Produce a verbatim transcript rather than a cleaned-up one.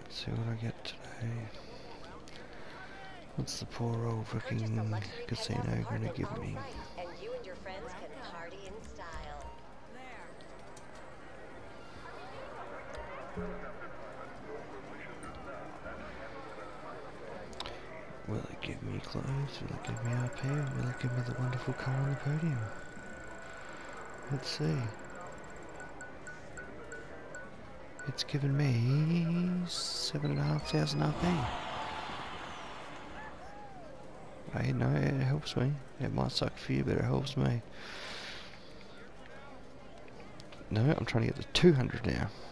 Let's see what I get today. What's the poor old fucking casino gonna give me? And you and your friends can party in style. Will it give me clothes? Will it give me R P? Will it give me the wonderful car on the podium? Let's see. It's given me seven and a half thousand R P. Hey, no, it helps me. It might suck for you, but it helps me. No, I'm trying to get to two hundred now.